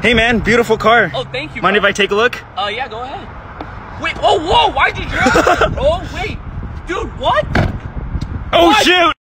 Hey man, beautiful car. Oh, thank you. Mind if I take a look? Yeah, go ahead. Wait, oh, whoa, why'd you drive? Oh, wait. Dude, what? Oh, what? shoot!